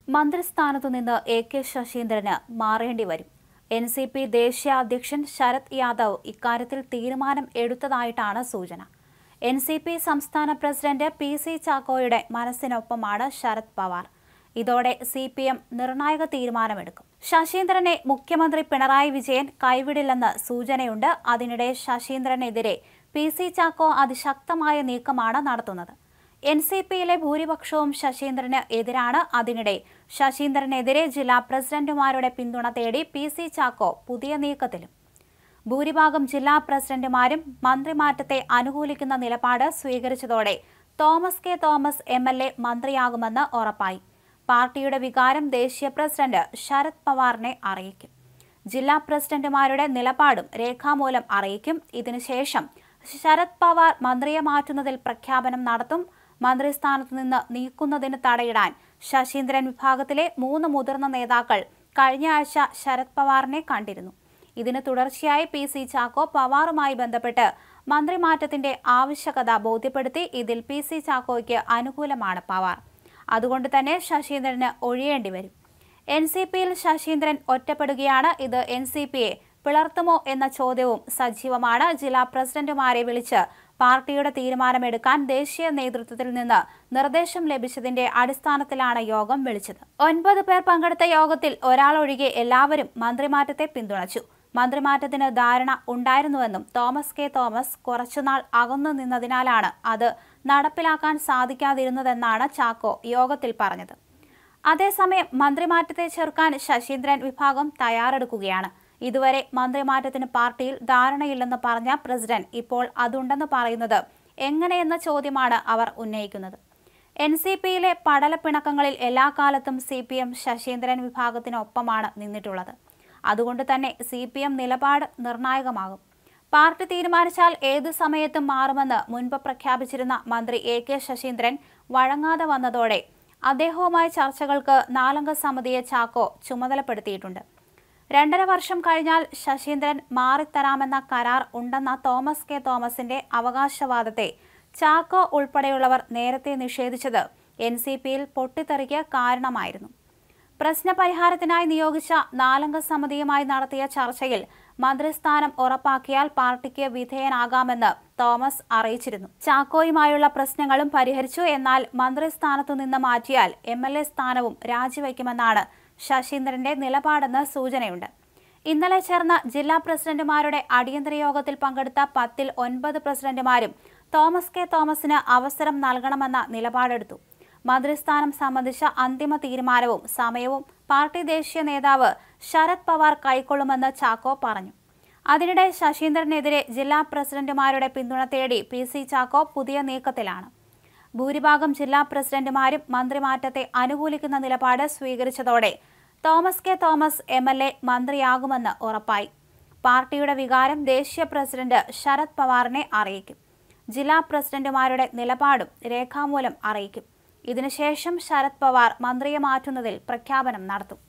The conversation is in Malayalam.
മന്ത്രിസ്ഥാനത്തു നിന്ന് എ.കെ. ശശീന്ദ്രന് മാറേണ്ടി വരും. എൻ.സി.പി ദേശീയ അധ്യക്ഷൻ ശരത് യാദവ് ഇക്കാര്യത്തിൽ തീരുമാനം എടുത്തതായിട്ടാണ് സൂചന. എൻ.സി.പി സംസ്ഥാന പ്രസിഡന്റ് പി.സി. ചാക്കോയുടെ മനസ്സിനൊപ്പമാണ് ശരത് പവാർ. ഇതോടെ സി.പി.എം നിർണായക തീരുമാനമെടുക്കും. ശശീന്ദ്രനെ മുഖ്യമന്ത്രി പിണറായി വിജയൻ കൈവിടില്ലെന്ന് സൂചനയുണ്ട്. അതിനിടെ ശശീന്ദ്രനെതിരെ പി.സി. ചാക്കോ അതിശക്തമായ നീക്കമാണ് നടത്തുന്നത്. എൻ.സി.പിയിലെ ഭൂരിപക്ഷവും ശശീന്ദ്രന് എതിരാണ്. അതിനിടെ ശശീന്ദ്രനെതിരെ ജില്ലാ പ്രസിഡന്റുമാരുടെ പിന്തുണ തേടി പി.സി. ചാക്കോ പുതിയ നീക്കത്തിലും. ഭൂരിഭാഗം ജില്ലാ പ്രസിഡന്റുമാരും മന്ത്രിമാറ്റത്തെ അനുകൂലിക്കുന്ന നിലപാട് സ്വീകരിച്ചതോടെ തോമസ് കെ തോമസ് എം.എൽ.എ. മന്ത്രിയാകുമെന്ന് ഉറപ്പായി. പാർട്ടിയുടെ വികാരം ദേശീയ പ്രസിഡന്റ് ശരത് പവാറിനെ അറിയിക്കും. ജില്ലാ പ്രസിഡന്റുമാരുടെ നിലപാടും രേഖാമൂലം അറിയിക്കും. ഇതിനുശേഷം ശരത് പവാർ മന്ത്രിയെ മാറ്റുന്നതിൽ പ്രഖ്യാപനം നടത്തും. മന്ത്രിസ്ഥാനത്ത് നിന്ന് നീക്കുന്നതിന് തടയിടാൻ ശശീന്ദ്രൻ വിഭാഗത്തിലെ 3 മുതിർന്ന നേതാക്കൾ കഴിഞ്ഞ ആഴ്ച ശരത് പവാറിനെ കണ്ടിരുന്നു. ഇതിന് തുടർച്ചയായി പി.സി. ചാക്കോ പവാറുമായി ബന്ധപ്പെട്ട് മന്ത്രിമാറ്റത്തിന്റെ ആവശ്യകത ബോധ്യപ്പെടുത്തി. ഇതിൽ പി.സി. ചാക്കോയ്ക്ക് അനുകൂലമാണ് പവാർ. അതുകൊണ്ട് തന്നെ ശശീന്ദ്രന് ഒഴിയേണ്ടി വരും. എൻ.സി.പിയിൽ ശശീന്ദ്രൻ ഒറ്റപ്പെടുകയാണ്. ഇത് എൻ.സി.പിയെ പിളർത്തുമോ എന്ന ചോദ്യവും സജീവമാണ്. ജില്ലാ പ്രസിഡന്റുമാരെ വിളിച്ച് പാർട്ടിയുടെ തീരുമാനമെടുക്കാൻ ദേശീയ നേതൃത്വത്തിൽ നിന്ന് നിർദ്ദേശം ലഭിച്ചതിന്റെ അടിസ്ഥാനത്തിലാണ് യോഗം വിളിച്ചത്. 9 പേർ പങ്കെടുത്ത യോഗത്തിൽ ഒരാളൊഴികെ എല്ലാവരും മന്ത്രിമാറ്റത്തെ പിന്തുണച്ചു. മന്ത്രിമാറ്റത്തിന് ധാരണ ഉണ്ടായിരുന്നുവെന്നും തോമസ് കെ തോമസ് കുറച്ചുനാൾ അകന്നു നിന്നതിനാലാണ് അത് നടപ്പിലാക്കാൻ സാധിക്കാതിരുന്നതെന്നാണ് ചാക്കോ യോഗത്തിൽ പറഞ്ഞത്. അതേസമയം മന്ത്രിമാറ്റത്തെ ചെറുക്കാൻ ശശീന്ദ്രൻ വിഭാഗം തയ്യാറെടുക്കുകയാണ്. ഇതുവരെ മന്ത്രിമാറ്റത്തിന് പാർട്ടിയിൽ ധാരണയില്ലെന്ന് പറഞ്ഞ പ്രസിഡന്റ് ഇപ്പോൾ അതുണ്ടെന്ന് പറയുന്നത് എങ്ങനെയെന്ന ചോദ്യമാണ് അവർ ഉന്നയിക്കുന്നത്. എൻ.സി.പിയിലെ പടലപ്പിണക്കങ്ങളിൽ എല്ലാ കാലത്തും സി.പി.എം ശശീന്ദ്രൻ വിഭാഗത്തിനൊപ്പമാണ് നിന്നിട്ടുള്ളത്. അതുകൊണ്ട് തന്നെ സി.പി.എം നിലപാട് നിർണായകമാകും. പാർട്ടി തീരുമാനിച്ചാൽ ഏതു സമയത്തും മാറുമെന്ന് മുൻപ് പ്രഖ്യാപിച്ചിരുന്ന മന്ത്രി എ.കെ. ശശീന്ദ്രൻ വഴങ്ങാതെ വന്നതോടെ അദ്ദേഹവുമായി ചർച്ചകൾക്ക് 4-അംഗ സമിതിയെ ചാക്കോ ചുമതലപ്പെടുത്തിയിട്ടുണ്ട്. 2.5 വർഷം കഴിഞ്ഞാൽ ശശീന്ദ്രൻ മാറിത്തരാമെന്ന കരാർ ഉണ്ടെന്ന തോമസ് കെ തോമസിന്റെ അവകാശവാദത്തെ ചാക്കോ ഉൾപ്പെടെയുള്ളവർ നേരത്തെ നിഷേധിച്ചത് എൻ.സി.പിയിൽ പൊട്ടിത്തെറിക്ക് കാരണമായിരുന്നു. പ്രശ്നപരിഹാരത്തിനായി നിയോഗിച്ച 4-അംഗ സമിതിയുമായി നടത്തിയ ചർച്ചയിൽ മന്ത്രിസ്ഥാനം ഉറപ്പാക്കിയാൽ പാർട്ടിക്ക് വിധേയനാകാമെന്ന് തോമസ് അറിയിച്ചിരുന്നു. ചാക്കോയുമായുള്ള പ്രശ്നങ്ങളും പരിഹരിച്ചു. എന്നാൽ മന്ത്രിസ്ഥാനത്തു നിന്ന് മാറ്റിയാൽ എം.എൽ.എ. സ്ഥാനവും രാജിവെക്കുമെന്നാണ് ശശീന്ദ്രന്റെ നിലപാടെന്ന് സൂചനയുണ്ട്. ഇന്നലെ ചേർന്ന ജില്ലാ പ്രസിഡന്റുമാരുടെ അടിയന്തര യോഗത്തിൽ പങ്കെടുത്ത 10-ൽ 9 പ്രസിഡന്റുമാരും തോമസ് കെ തോമസിന് അവസരം നൽകണമെന്ന നിലപാടെടുത്തു. മന്ത്രിസ്ഥാനം സംബന്ധിച്ച അന്തിമ തീരുമാനവും സമയവും പാർട്ടി ദേശീയ നേതാവ് ശരത് പവാർ കൈക്കൊള്ളുമെന്ന് ചാക്കോ പറഞ്ഞു. അതിനിടെ ശശീന്ദ്രനെതിരെ ജില്ലാ പ്രസിഡന്റുമാരുടെ പിന്തുണ തേടി പി.സി. ചാക്കോ പുതിയ നീക്കത്തിലാണ്. ഭൂരിഭാഗം ജില്ലാ പ്രസിഡന്റുമാരും മന്ത്രിമാറ്റത്തെ അനുകൂലിക്കുന്ന നിലപാട് സ്വീകരിച്ചതോടെ തോമസ് കെ തോമസ് എം.എൽ.എ. മന്ത്രിയാകുമെന്ന് ഉറപ്പായി. പാർട്ടിയുടെ വികാരം ദേശീയ പ്രസിഡന്റ് ശരത് പവാറിനെ അറിയിക്കും. ജില്ലാ പ്രസിഡന്റുമാരുടെ നിലപാടും രേഖാമൂലം അറിയിക്കും. ഇതിനുശേഷം ശരത് പവാർ മന്ത്രിയെ മാറ്റുന്നതിൽ പ്രഖ്യാപനം നടത്തും.